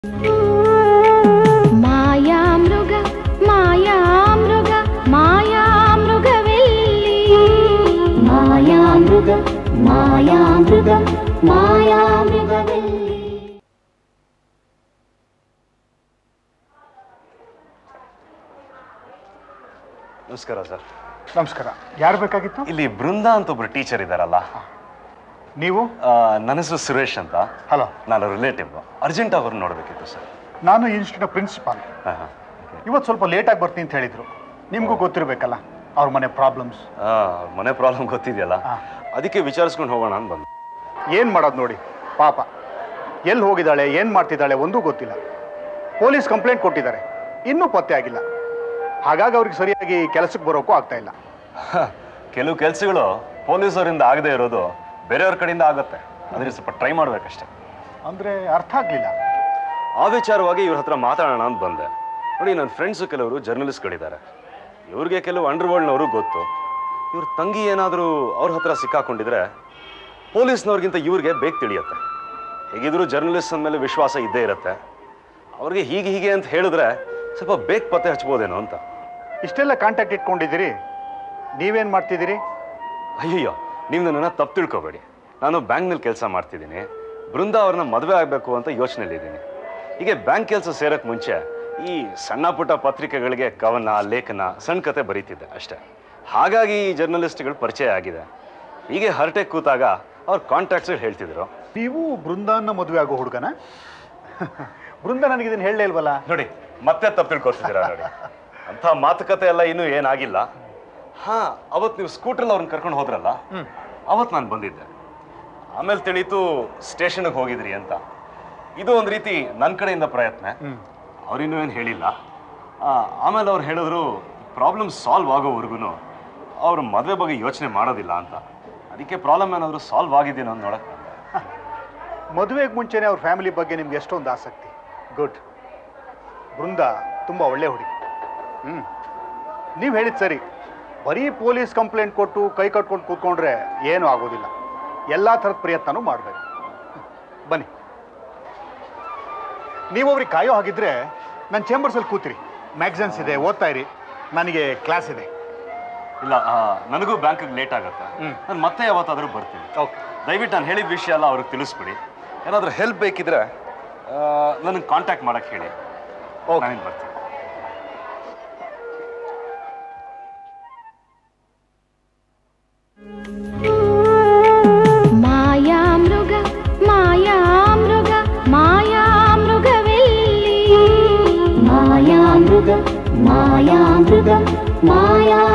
ಮಾಯಾಮೃಗ ಮಾಯಾಮೃಗ ಮಾಯಾಮೃಗವೆಲ್ಲಿ ಮಾಯಾಮೃಗ ಮಾಯಾಮೃಗ ಮಾಯಾಮೃಗವೆಲ್ಲಿ. ನಮಸ್ಕಾರ ಸರ್. ನಮಸ್ಕಾರ. ಯಾರು ಬೇಕಾಗಿತ್ತು? ಇಲ್ಲಿ ಬೃಂದಾ ಅಂತ ಒಬ್ರು ಟೀಚರ್ ಇದ್ದಾರಲ್ಲ. ನೀವು? ನನ್ನ ಹೆಸರು ಸುರೇಶ್ ಅಂತ. ಹಲೋ. ನಾನು ರಿಲೇಟಿವ್. ಅರ್ಜೆಂಟ್ ಅವ್ರನ್ನ ನೋಡಬೇಕಿತ್ತು ಸರ್. ನಾನು ಇನ್ಸ್ಟಿಟ್ಯೂಟ್ ಪ್ರಿನ್ಸಿಪಾಲ್. ಇವತ್ತು ಸ್ವಲ್ಪ ಲೇಟಾಗಿ ಬರ್ತೀನಿ ಅಂತ ಹೇಳಿದ್ರು. ನಿಮಗೂ ಗೊತ್ತಿರಬೇಕಲ್ಲ ಅವ್ರ ಮನೆ ಪ್ರಾಬ್ಲಮ್ಸ್. ಮನೆ ಪ್ರಾಬ್ಲಮ್ ಗೊತ್ತಿದೆಯಲ್ಲ, ಅದಕ್ಕೆ ವಿಚಾರಿಸ್ಕೊಂಡು ಹೋಗೋಣ ಅಂತ ಬಂದು. ಏನು ಮಾಡೋದು ನೋಡಿ, ಪಾಪ ಎಲ್ಲಿ ಹೋಗಿದ್ದಾಳೆ, ಏನು ಮಾಡ್ತಿದ್ದಾಳೆ ಒಂದೂ ಗೊತ್ತಿಲ್ಲ. ಪೊಲೀಸ್ ಕಂಪ್ಲೇಂಟ್ ಕೊಟ್ಟಿದ್ದಾರೆ, ಇನ್ನೂ ಪತ್ತೆ ಆಗಿಲ್ಲ. ಹಾಗಾಗಿ ಅವ್ರಿಗೆ ಸರಿಯಾಗಿ ಕೆಲಸಕ್ಕೆ ಬರೋಕ್ಕೂ ಆಗ್ತಾ ಇಲ್ಲ. ಕೆಲವು ಕೆಲಸಗಳು ಪೊಲೀಸರಿಂದ ಆಗದೆ ಇರೋದು ಬೇರೆಯವ್ರ ಕಡೆಯಿಂದ ಆಗುತ್ತೆ. ಅದಕ್ಕೆ ಸ್ವಲ್ಪ ಟ್ರೈ ಮಾಡಬೇಕಷ್ಟೆ. ಅಂದರೆ ಅರ್ಥ ಆಗಲಿಲ್ಲ. ಆ ವಿಚಾರವಾಗಿ ಇವ್ರ ಹತ್ರ ಮಾತಾಡೋಣ ಅಂತ ಬಂದೆ. ನೋಡಿ, ನನ್ನ ಫ್ರೆಂಡ್ಸು ಕೆಲವರು ಜರ್ನಲಿಸ್ಟ್ಗಳಿದ್ದಾರೆ. ಇವ್ರಿಗೆ ಕೆಲವು ಅಂಡರ್ವರ್ಲ್ಡ್ನವರು ಗೊತ್ತು. ಇವ್ರ ತಂಗಿ ಏನಾದರೂ ಅವ್ರ ಹತ್ರ ಸಿಕ್ಕಾಕೊಂಡಿದ್ರೆ ಪೊಲೀಸ್ನವ್ರಿಗಿಂತ ಇವ್ರಿಗೆ ಬೇಗ ತಿಳಿಯುತ್ತೆ. ಹೇಗಿದ್ರು ಜರ್ನಲಿಸ್ಟ್ ಅಂದಮೇಲೆ ವಿಶ್ವಾಸ ಇದ್ದೇ ಇರುತ್ತೆ. ಅವ್ರಿಗೆ ಹೀಗೆ ಅಂತ ಹೇಳಿದ್ರೆ ಸ್ವಲ್ಪ ಬೇಗ ಪತ್ತೆ ಹಚ್ಬೋದೇನೋ ಅಂತ. ಇಷ್ಟೆಲ್ಲ ಕಾಂಟ್ಯಾಕ್ಟ್ ಇಟ್ಕೊಂಡಿದ್ದೀರಿ, ನೀವೇನು ಮಾಡ್ತಿದ್ದೀರಿ? ಅಯ್ಯಯ್ಯೋ, ನೀವು ನನ್ನನ್ನು ತಪ್ಪು ತಿಳ್ಕೊಬೇಡಿ. ನಾನು ಬ್ಯಾಂಕ್ನಲ್ಲಿ ಕೆಲಸ ಮಾಡ್ತಿದ್ದೀನಿ. ಬೃಂದಾ ಅವ್ರನ್ನ ಮದುವೆ ಆಗಬೇಕು ಅಂತ ಯೋಚನೆಯಲ್ಲಿದ್ದೀನಿ. ಹೀಗೆ ಬ್ಯಾಂಕ್ ಕೆಲಸ ಸೇರೋಕ್ಕೆ ಮುಂಚೆ ಈ ಸಣ್ಣ ಪುಟ್ಟ ಪತ್ರಿಕೆಗಳಿಗೆ ಕವನ, ಲೇಖನ, ಸಣ್ಣ ಕತೆ ಬರೀತಿದ್ದೆ ಅಷ್ಟೇ. ಹಾಗಾಗಿ ಈ ಜರ್ನಲಿಸ್ಟ್ಗಳು ಪರಿಚಯ ಆಗಿದೆ. ಹೀಗೆ ಹರಟೆ ಕೂತಾಗ ಅವ್ರ ಕಾಂಟ್ಯಾಕ್ಟ್ಸ್ಗಳು ಹೇಳ್ತಿದ್ರು. ನೀವು ಬೃಂದಾನ ಮದುವೆ ಆಗೋ ಹುಡುಗನ? ಬೃಂದ ನನಗೆ ಇದನ್ನು ಹೇಳಲೇ ಇಲ್ವಲ್ಲ. ನೋಡಿ, ಮತ್ತೆ ತಪ್ಪು ತಿಳ್ಕೊತಿದ್ದೀರಾ ನೋಡಿ. ಅಂಥ ಮಾತುಕತೆ ಎಲ್ಲ ಇನ್ನೂ ಏನಾಗಿಲ್ಲ. ಅವತ್ತು ನೀವು ಸ್ಕೂಟ್ರಲ್ಲಿ ಅವ್ರನ್ನ ಕರ್ಕೊಂಡು ಹೋದ್ರಲ್ಲ, ಅವತ್ತು ನಾನು ಬಂದಿದ್ದೆ. ಆಮೇಲೆ ತಿಳಿತು ಸ್ಟೇಷನ್ಗೆ ಹೋಗಿದ್ರಿ ಅಂತ. ಇದು ಒಂದು ರೀತಿ ನನ್ನ ಕಡೆಯಿಂದ ಪ್ರಯತ್ನ. ಅವ್ರಿನ್ನೂ ಏನು ಹೇಳಿಲ್ಲ. ಆಮೇಲೆ ಅವ್ರು ಹೇಳಿದ್ರು ಪ್ರಾಬ್ಲಮ್ ಸಾಲ್ವ್ ಆಗೋವರೆಗೂ ಅವರು ಮದುವೆ ಬಗ್ಗೆ ಯೋಚನೆ ಮಾಡೋದಿಲ್ಲ ಅಂತ. ಅದಕ್ಕೆ ಪ್ರಾಬ್ಲಮ್ ಏನಾದರೂ ಸಾಲ್ವ್ ಆಗಿದ್ದೀನೋ ಅಂತ ನೋಡಕ್ಕೆ. ಮದುವೆಗೆ ಮುಂಚೆನೇ ಅವ್ರ ಫ್ಯಾಮಿಲಿ ಬಗ್ಗೆ ನಿಮ್ಗೆ ಎಷ್ಟೊಂದು ಆಸಕ್ತಿ. ಗುಡ್. ಬೃಂದ ತುಂಬ ಒಳ್ಳೆ ಹುಡುಗಿ. ನೀವು ಹೇಳಿದ ಸರಿ. ಬರೀ ಪೊಲೀಸ್ ಕಂಪ್ಲೇಂಟ್ ಕೊಟ್ಟು ಕೈ ಕಟ್ಕೊಂಡು ಕೂತ್ಕೊಂಡ್ರೆ ಏನೂ ಆಗೋದಿಲ್ಲ. ಎಲ್ಲ ಥರದ ಪ್ರಯತ್ನನೂ ಮಾಡಬೇಕು. ಬನ್ನಿ, ನೀವೊಬ್ರಿಗೆ ಕಾಯೋ ಹಾಗಿದ್ರೆ ನನ್ನ ಚೇಂಬರ್ಸಲ್ಲಿ ಕೂತಿರಿ. ಮ್ಯಾಗ್ಝಿನ್ಸ್ ಇದೆ, ಓದ್ತಾ ಇರಿ. ನನಗೆ ಕ್ಲಾಸ್ ಇದೆ. ಇಲ್ಲ, ನನಗೂ ಬ್ಯಾಂಕಿಗೆ ಲೇಟ್ ಆಗುತ್ತೆ. ನಾನು ಮತ್ತೆ ಯಾವತ್ತಾದರೂ ಬರ್ತೀನಿ. ಓಕೆ. ದಯವಿಟ್ಟು ನಾನು ಹೇಳಿದ ವಿಷಯ ಎಲ್ಲ ಅವ್ರಿಗೆ ತಿಳಿಸ್ಬಿಡಿ. ಏನಾದರೂ ಹೆಲ್ಪ್ ಬೇಕಿದ್ರೆ ನನಗೆ ಕಾಂಟ್ಯಾಕ್ಟ್ ಮಾಡೋಕ್ಕೆ ಹೇಳಿ. ನಾನೇನು ಬರ್ತೀನಿ. ಮಾಯಾಮೃಗ ಮಾಯಾಮೃಗ ಮಾಯಾಮೃಗವೆಲ್ಲಿ ಮಾಯಾಮೃಗ ಮಾಯಾಮೃಗ ಮಾಯಾ